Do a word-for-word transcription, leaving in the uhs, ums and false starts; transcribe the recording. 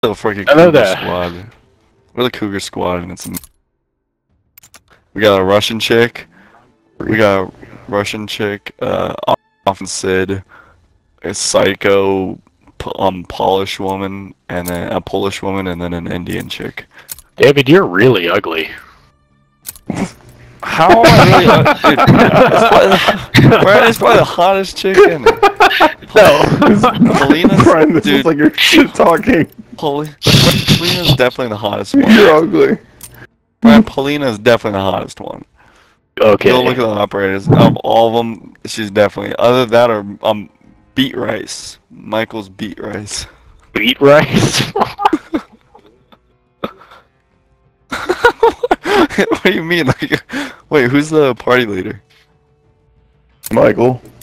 the freaking I know Cougar that. Squad. We're the Cougar Squad, and it's. We got a Russian chick. We got a Russian chick. Uh, often Sid, a psycho, um, Polish woman, and then a Polish woman, and then an Indian chick. David, you're really ugly. How am I really? Uh, dude, that's Brian's probably the hottest chick in it. No. Polina's, Brian, this dude, is like you're shit talking. Poli Polina's definitely the hottest one. You're ugly. Brian, Polina's definitely the hottest one. Okay. Go look at the operators. Of all of them, she's definitely. Other than that, or um, Beat Rice. Michael's Beat Rice. Beat rice? What do you mean? Like, wait, who's the party leader? Michael.